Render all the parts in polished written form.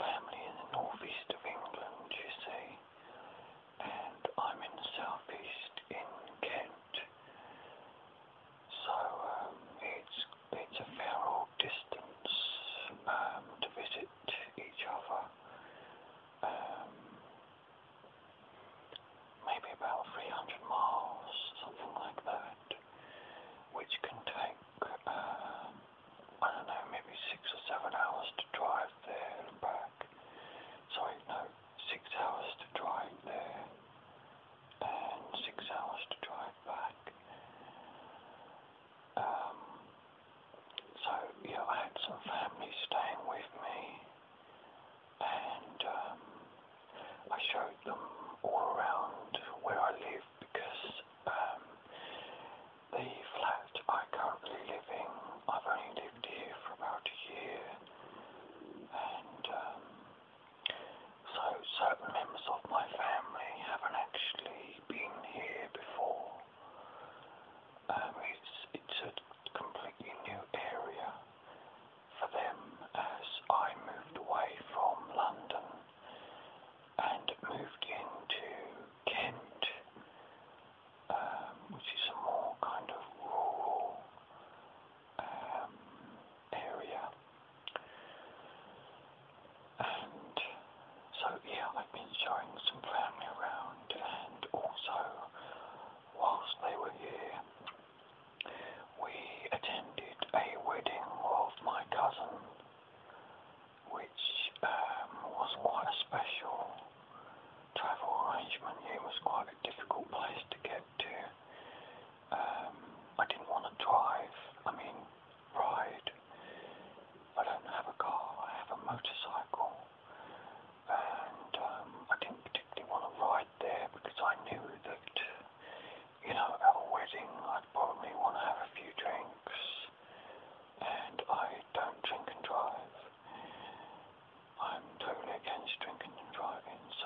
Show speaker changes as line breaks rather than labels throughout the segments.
family in the northeast of England, you see, and I'm in the southeast in Kent. So it's a fair old distance to visit each other. Maybe about 300 miles, something like that, which can take, I don't know, maybe 6 or 7 hours to drive there and back. Sorry, no, 6 hours to drive there and 6 hours to drive back. So, yeah, I had some family staying with me, and I showed them all around where I live, because the flat I currently live in, I've only lived here for about a year, and so certain members of my family haven't actually been here before. It's a completely new area for them, as I moved away from London and moved into Kent, which is a more kind of rural area. And so, yeah, I've been showing some family around, and also, whilst they were here, we attended a wedding of my cousin, which was quite a special travel arrangement. It was quite a difficult place to get to. I didn't want to drive, ride. I don't have a car, I have a motorcycle, and I didn't particularly want to ride there, because I knew that, at a wedding I'd probably want to have a few drinks, and I don't drink and drive. I'm totally against drinking and driving, so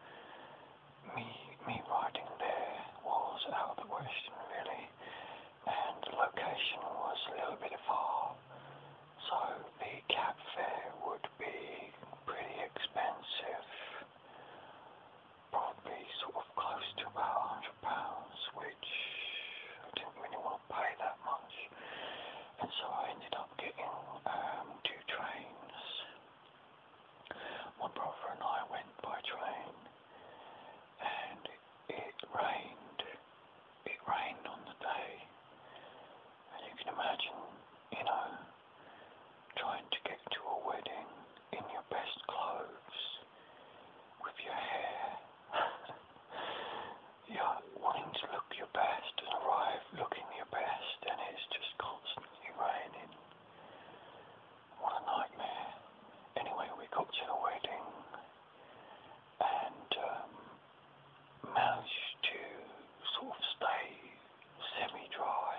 me riding there was out of the question, really, and the location was a little bit far, so the cab fare would be pretty expensive, probably sort of close to about £100, which I didn't really want to pay that much, and so I ended up getting 2 trains. My brother and I went by train, and it rained. It rained on the day, and you can imagine, trying to get to a wedding in your best clothes, with your hair, you're wanting to look your best and arrive looking your best, and it's just constantly raining. What a nightmare. Anyway, we got to the wedding, and managed to sort of stay semi-dry.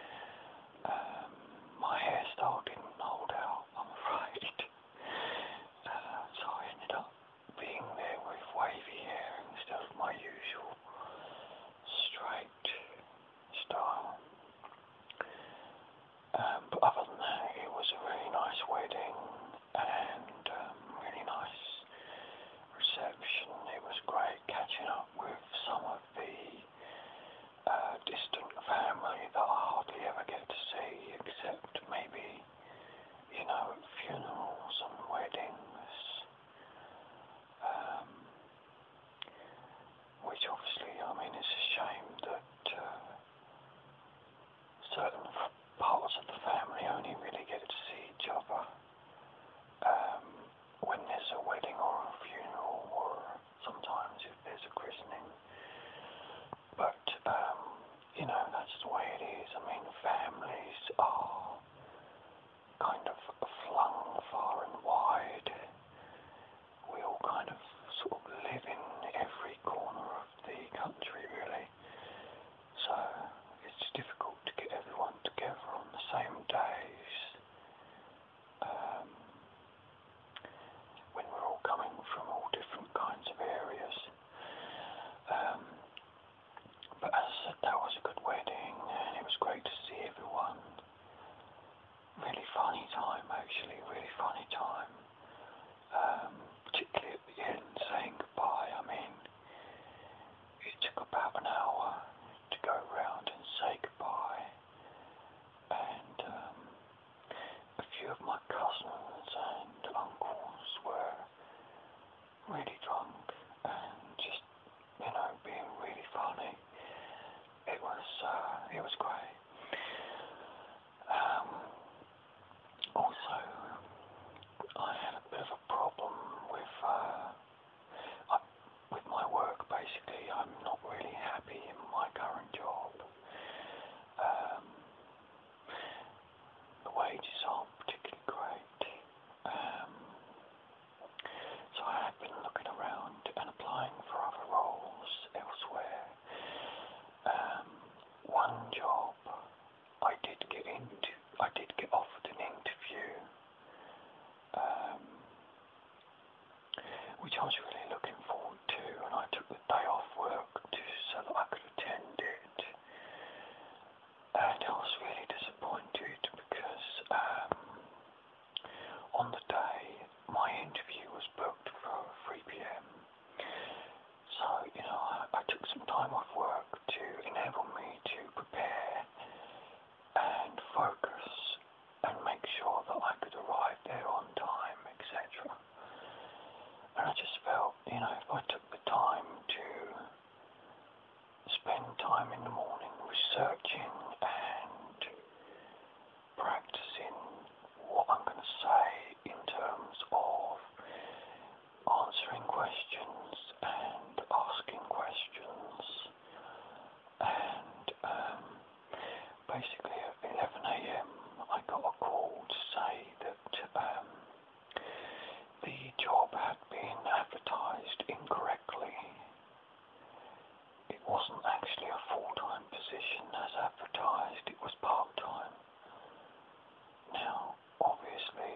My hairstyle didn't hold out, I'm afraid. So I ended up being there with wavy hair instead of my usual straight style. But other than that, it was a really nice wedding, and really nice reception. It was great catching up with some of the distant family that I hardly ever get to see, except maybe, at funerals and weddings, which obviously, it's a shame that certain parts of the family only time in the morning researching and practicing what I'm going to say in terms of answering questions and asking questions. And basically at 11 a.m. I got a call to say that the job had been advertised incorrectly. It wasn't actually a full-time position as advertised, it was part-time. Now, obviously,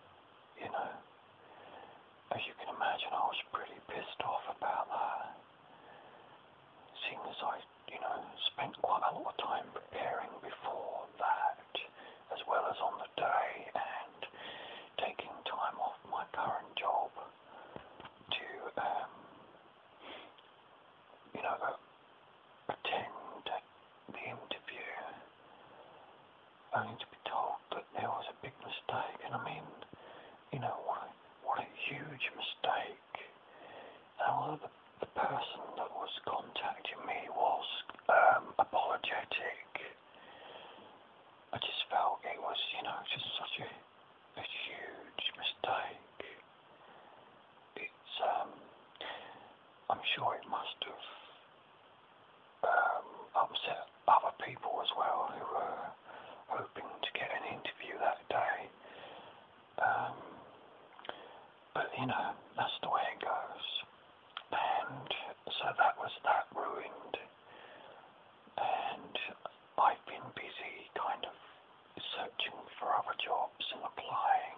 as you can imagine, I was pretty pissed off about that, seeing as I, spent quite a lot of time preparing before that, as well as on the day, and taking time off my current job to, attend the interview, only to be told that there was a big mistake. And I mean, what a huge mistake. And although the person that was contacting me was apologetic, I just felt it was, just such a huge mistake. It's, I'm sure it must have upset other people as well who were hoping to get an interview that day. But that's the way it goes. And so that was that ruined. And I've been busy kind of searching for other jobs and applying.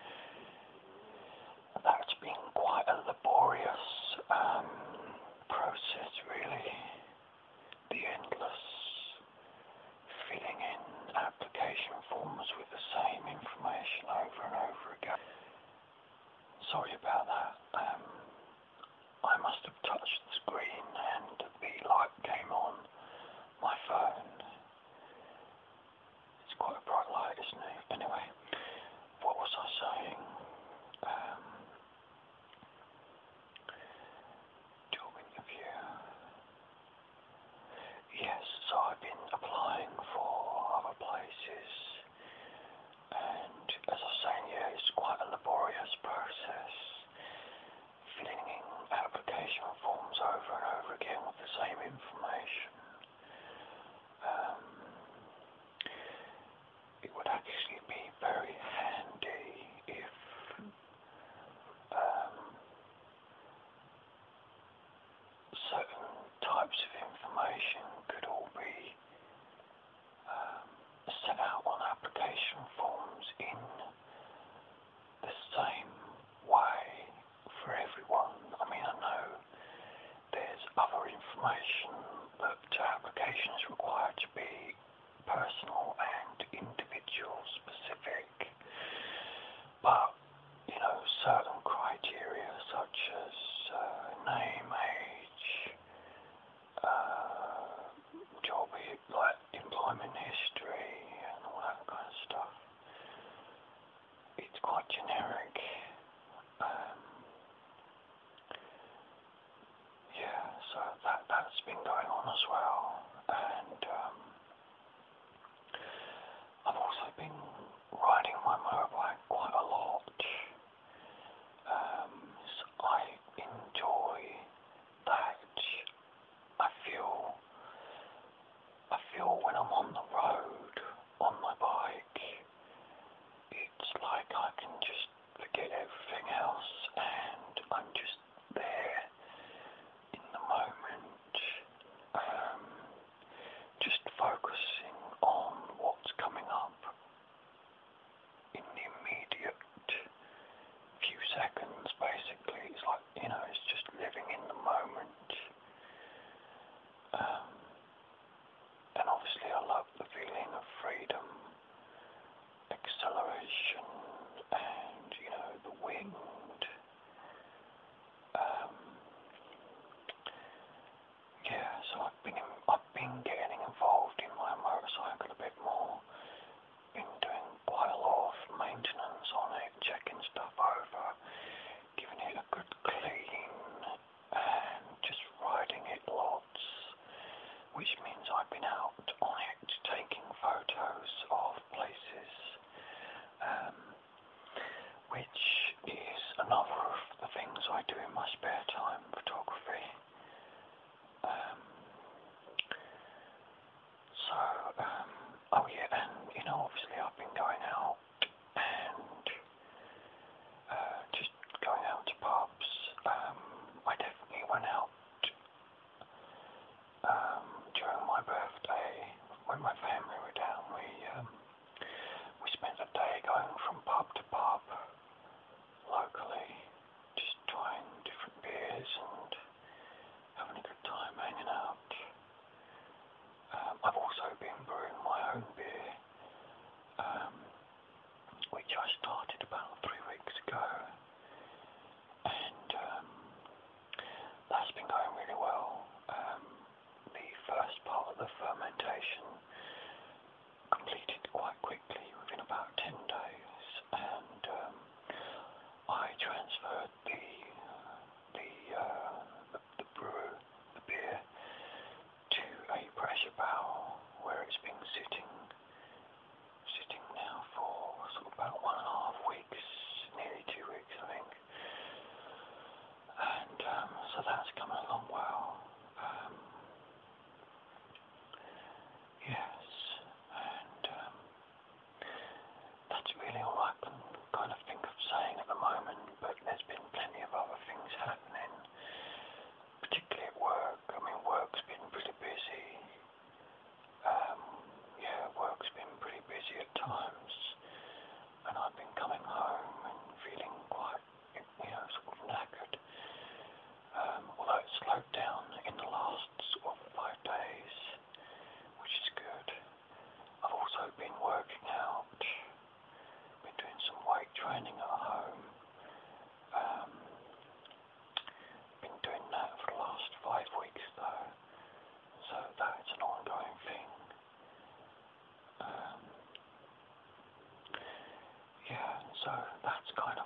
That's been quite a laborious process, really. The endless filling in application forms with the same information over and over again. Sorry about that. I must have touched the screen and the light came on my phone. It's quite a bright light, isn't it? Anyway, what was I saying? Job interview. Yes, so I've been applying for other places, and as I was saying, it's quite a laborious process, filling in application forms over and over again with the same information. It would actually be very handy if certain types of information could all be set out on application forms in the same way for everyone. I mean, I know there's other information that application is required to be personal and individual specific, but certain criteria such as name, age, job, like employment history and all that kind of stuff, it's quite generic. So that's been going on as well. And I've also been riding my motorbike quite a lot. So I enjoy that. I feel when I'm on the road on my bike, it's like I can just forget everything else and I'm just there in the moment, just focusing on what's coming up in the immediate few seconds. Basically, it's like, it's just living in the moment. And obviously I love the feeling of freedom, acceleration, and the wind. So I've been getting involved in my motorcycle a bit more. Been doing quite a lot of maintenance on it, checking stuff over, giving it a good clean, and just riding it lots which means I've been out on it taking photos of places, which is another of the things I do in my spare time, photography. Oh yeah, and obviously I've been going out and just going out to pubs. I definitely went out during my birthday when my family were down. We spent a day going from pub to pub locally, just trying different beers and having a good time hanging out. I've also been brewing my own beer, which I started about 3 weeks ago, and that's been going really well. The first part of the fermentation completed quite quickly, within about 10 days, and I transferred the beer to a pressure barrel where it's been sitting now for sort of about 1.5 weeks, nearly 2 weeks I think, and so that's coming along well. Yes, and that's really all I can kind of think of saying at the moment, but there's been plenty of other things happening, particularly at work. I mean, work's been pretty busy. Work's been pretty busy at times, and I've been coming home and feeling quite, sort of knackered. Although it slowed down in the last sort of 5 days, which is good. I've also been working out, been doing some weight training at home. Been doing that for the last 5 weeks though, so that's an ongoing thing. So that's kind